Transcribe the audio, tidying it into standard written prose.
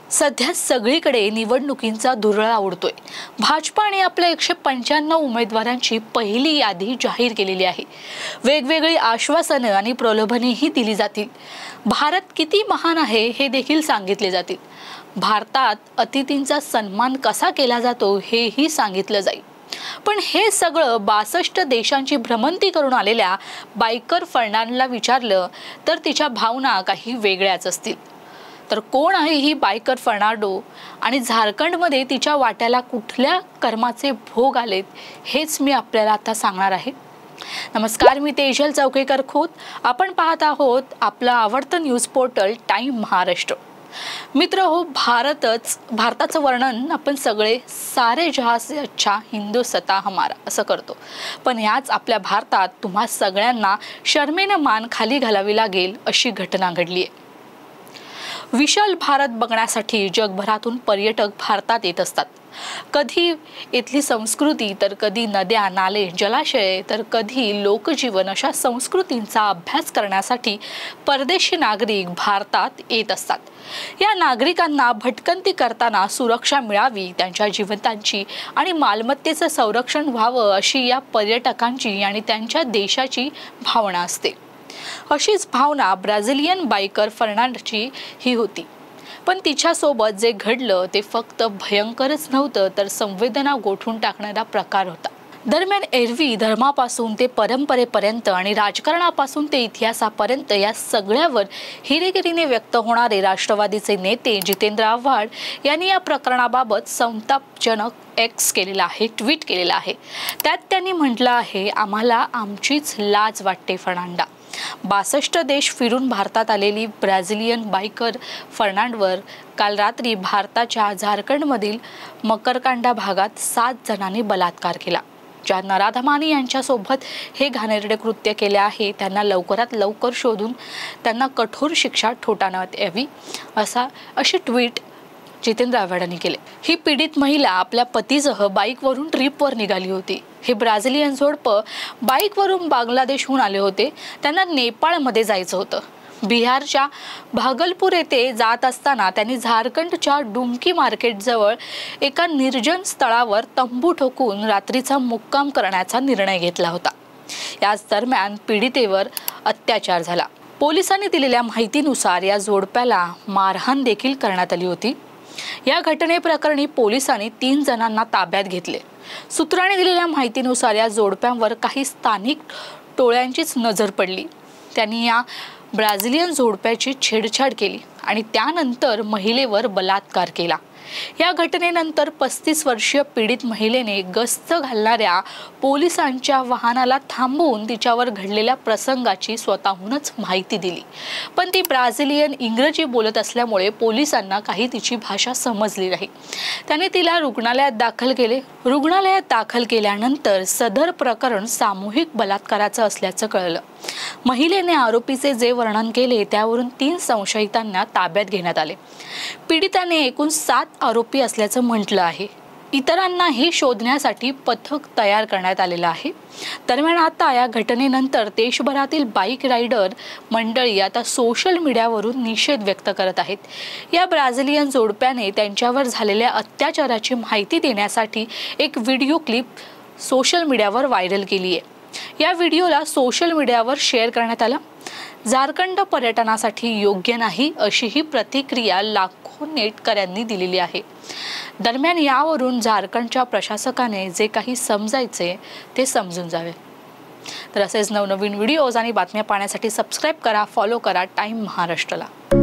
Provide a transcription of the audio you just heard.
सध्या सगळीकडे निवडणुकींचा धुरळा उडतोय। भाजपाने आपल्या 195 उमेदवारांची पहिली यादी जाहीर केलेली आहे। वेगवेगळी आश्वासने आणि प्रलोभनेही दिली जातील। भारत किती महान आहे हे देखील सांगितले जातील। भारतात अतिथींचा सन्मान कसा केला जातो हेही सांगितलं जाईल। पण हे सगळं 62 देशांची भ्रमंती करून आलेल्या बायकर फर्नांडला विचारलं तर तिच्या भावना काही वेगळ्याच असतील। तर कोण आहे ही बायकर फर्नांडो आणि झारखंडमध्ये तिच्या वाट्याला कुठल्या कर्माचे भोग आलेत हेच मी आपल्याला आता सांगणार आहे। नमस्कार, मी तेजल चौकेकर खोत। आपण पाहत आहोत आपला आवडतं न्यूज पोर्टल टाइम महाराष्ट्र। मित्र हो, भारताचं वर्णन आपण सगळे सारे जहां से अच्छा हिंदुस्तान हमारा असं करतो। पण याच आपल्या भारतात तुम्हा सगळ्यांना शर्मेने मान खाली घालावी लागेल अशी घटना घडली आहे। विशाल भारत बघण्यासाठी जगभरातून पर्यटक भारतात येत असतात। कधी इथली संस्कृती, तर कधी नद्या, नाले, जलाशय, तर कधी लोकजीवन अशा संस्कृतींचा अभ्यास करण्यासाठी परदेशी नागरिक भारतात येत असतात। या नागरिकांना भटकंती करताना सुरक्षा मिळावी, त्यांच्या जीवितांची आणि मालमत्तेचं संरक्षण व्हावं अशी या पर्यटकांची आणि त्यांच्या देशाची भावना असते। अशीच भावना ब्राझिलियन बायकर फर्नांडची ही होती। पण तिच्या सोबत जे घडलं ते फक्त भयंकरच नव्हतं, तर संवेदना गोठून टाकणारा प्रकार होता। दरम्यान एरवी धर्मापासून ते परंपरेपर्यंत आणि राजकारणापासून ते इतिहासापर्यंत या सगळ्यावर हिरेगिरीने व्यक्त होणारे राष्ट्रवादीचे नेते जितेंद्र आव्हाड यांनी या प्रकरणाबाबत संतापजनक ट्विट केलेला आहे। त्यात त्यांनी म्हटलं आहे, आम्हाला आमचीच लाज वाटते फर्नांडा। 62 देश फिरून भारतात आलेली ब्राझिलियन बायकर फर्नांडवर काल रात्री भारताच्या झारखंडमधील मकरकांडा भागात 7 जणांनी बलात्कार केला। ज्या नराधमांनी यांच्यासोबत हे घाणेरडे कृत्य केले आहे त्यांना लवकरात लवकर शोधून त्यांना कठोर शिक्षा ठोठावण्यात यावी अशी ट्विट जितेंद्र आव्हाडांनी केले। ही पीडित महिला आपल्या पतीसह बाईकवरून ट्रिपवर निघाली होती। हे ब्राझिलियन जोडपं बाईकवरून बांगलादेशहून आले होते। त्यांना नेपाळमध्ये जायचं होतं। बिहारच्या भागलपूर येथे जात असताना त्यांनी झारखंडच्या डुमकी मार्केटजवळ एका निर्जन स्थळावर तंबू ठोकून रात्रीचा मुक्काम करण्याचा निर्णय घेतला होता। याच दरम्यान पीडितेवर अत्याचार झाला। पोलिसांनी दिलेल्या माहितीनुसार या जोडप्याला मारहाण देखील करण्यात आली होती। या घटनेप्रकरणी पोलिसांनी 3 जणांना ताब्यात घेतले। सूत्रांनी दिलेल्या माहितीनुसार या जोडप्यांवर काही स्थानिक टोळ्यांचीच नजर पडली। त्यांनी या ब्राझिलियन जोडप्याची छेडछाड केली आणि त्यानंतर महिलेवर बलात्कार केला। या घटनेनंतर 35 वर्षीय पीडित महिलेने गस्त घालणाऱ्या पोलिसांच्या वाहनाला थांबवून तिच्यावर घडलेल्या प्रसंगाची स्वतःहूनच माहिती दिली। पण ती ब्राझिलियन इंग्रजी बोलत असल्यामुळे पोलिसांना काही तिची भाषा समजली नाही। त्याने तिला रुग्णालयात दाखल केले। रुग्णालयात दाखल केल्यानंतर सदर प्रकरण सामूहिक बलात्काराचं असल्याचं कळलं। महिलेने आरोपीचे जे वर्णन केले त्यावरून 3 संशयितांना ताब्यात घेण्यात आले। पीडिताने एकूण 7 आरोपी असल्याचं म्हटलं आहे। इतरांनाही शोधण्यासाठी पथक तयार करण्यात आलेलं आहे। दरम्यान आता या घटनेनंतर देशभरातील बाईक रायडर मंडळी आता सोशल मीडियावरून निषेध व्यक्त करत आहेत। या ब्राझिलियन जोडप्याने त्यांच्यावर झालेल्या अत्याचाराची माहिती देण्यासाठी एक व्हिडिओ क्लिप सोशल मीडियावर व्हायरल केली आहे। या व्हिडिओला सोशल मीडियावर शेअर करण्यात आला। झारखंड पर्यटनासाठी योग्य नाही अशी ही प्रतिक्रिया लाखो नेटकऱ्यांनी दिलेली आहे। दरम्यान यावरून झारखंडच्या प्रशासकाने जे काही समजायचे ते समजून जावे। तर असेच नवनवीन व्हिडिओज आणि बातम्या पाहण्यासाठी सबस्क्राइब करा, फॉलो करा टाइम महाराष्ट्रला।